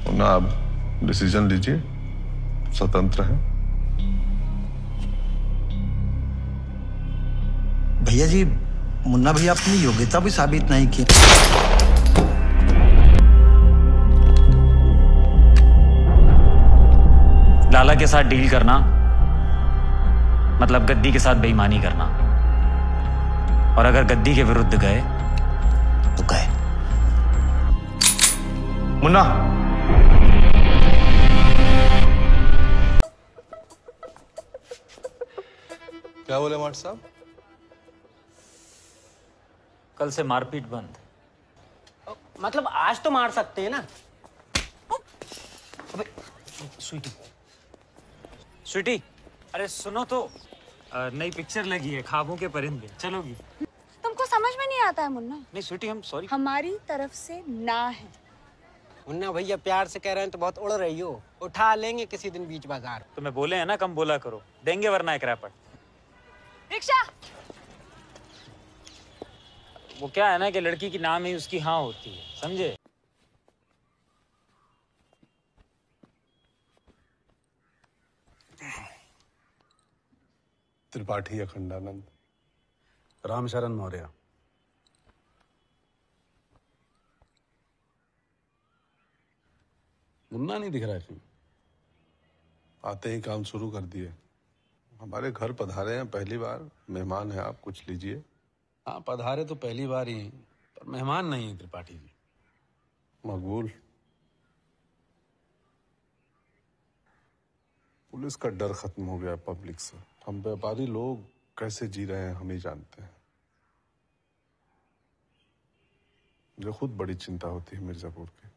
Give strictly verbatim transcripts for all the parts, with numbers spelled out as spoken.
मुन्ना, आप डिसीजन लीजिए, स्वतंत्र हैं। भैया जी, मुन्ना भैया अपनी योग्यता भी साबित नहीं की। लाला के साथ डील करना मतलब गद्दी के साथ बेईमानी करना, और अगर गद्दी के विरुद्ध गए तो गए। मुन्ना, क्या बोले माट साहब? कल से मारपीट बंद। मतलब आज तो मार सकते हैं ना? अबे स्वीटी, स्वीटी, अरे सुनो तो, नई पिक्चर लगी है ख्वाबों के परिंदे, चलोगी? तुमको समझ में नहीं आता है मुन्ना? नहीं स्वीटी, हम सॉरी। हमारी तरफ से ना है। मुन्ना भैया प्यार से कह रहे हैं तो बहुत उड़ रही हो, उठा लेंगे किसी दिन बीच बाजार। तुम्हें बोले हैं ना कम बोला करो, देंगे वरना एक रैपट। रिक्शा। वो क्या है ना कि लड़की की नाम ही उसकी हाँ होती है, समझे? त्रिपाठी अखंडानंद, रामशरण मौर्य। मुन्ना नहीं दिख रहा है। आते ही काम शुरू कर दिए। हमारे घर पधारे हैं पहली बार, मेहमान हैं आप, कुछ लीजिए। हाँ, पधारे तो पहली बार ही, पर मेहमान नहीं है त्रिपाठी जी। मकबूल। पुलिस का डर खत्म हो गया पब्लिक से। हम व्यापारी लोग कैसे जी रहे हैं हम ही जानते हैं। मुझे खुद बड़ी चिंता होती है मिर्जापुर की।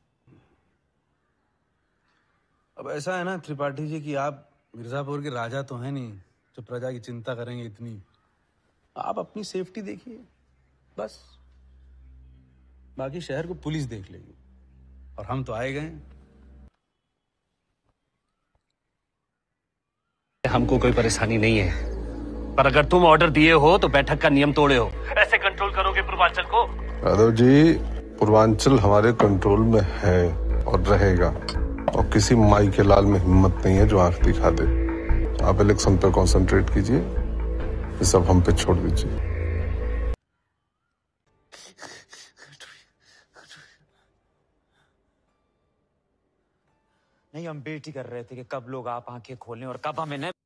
अब ऐसा है ना त्रिपाठी जी कि आप मिर्जापुर के राजा तो हैं नहीं जो प्रजा की चिंता करेंगे इतनी। आप अपनी सेफ्टी देखिए बस, बाकी शहर को पुलिस देख लेगी। और हम तो आए गए। हमको कोई परेशानी नहीं है, पर अगर तुम ऑर्डर दिए हो तो बैठक का नियम तोड़े हो। ऐसे कंट्रोल करोगे पूर्वांचल को? यादव जी, पूर्वांचल हमारे कंट्रोल में है और रहेगा, और किसी माई के लाल में हिम्मत नहीं है जो आंख दिखा दे। आप इलेक्शन पे कंसंट्रेट कीजिए, ये सब हम पे छोड़ दीजिए। नहीं, हम वेट ही कर रहे थे कि कब लोग आप आंखें खोलें और कब हमें न...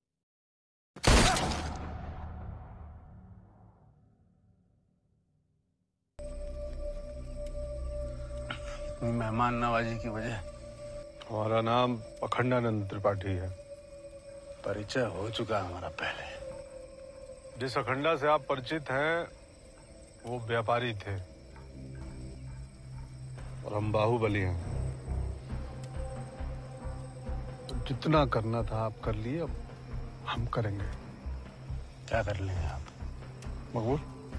मेहमान नवाजी की वजह। हमारा नाम अखंडानंद त्रिपाठी है। परिचय हो चुका है हमारा पहले। जिस अखंडा से आप परिचित हैं वो व्यापारी थे और हम बाहुबली हैं। तो जितना करना था आप कर लिए, अब हम करेंगे। क्या कर लेंगे आप? मकबूल।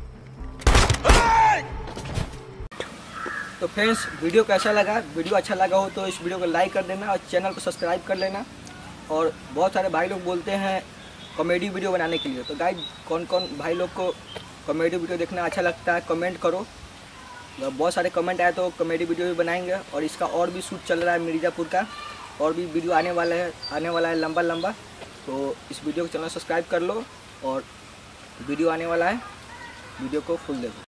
तो फ्रेंड्स, वीडियो कैसा लगा? वीडियो अच्छा लगा हो तो इस वीडियो को लाइक कर देना और चैनल को सब्सक्राइब कर लेना। और बहुत सारे भाई लोग बोलते हैं कॉमेडी वीडियो बनाने के लिए, तो गाइस कौन कौन भाई लोग को कॉमेडी वीडियो देखना अच्छा लगता है कमेंट करो। बहुत सारे कमेंट आए तो कॉमेडी वीडियो भी बनाएंगे। और इसका और भी शूट चल रहा है मिर्ज़ापुर का, और भी वीडियो आने वाला है आने वाला है लंबा लंबा। तो इस वीडियो को चैनल सब्सक्राइब कर लो और वीडियो आने वाला है, वीडियो को फुल देखो।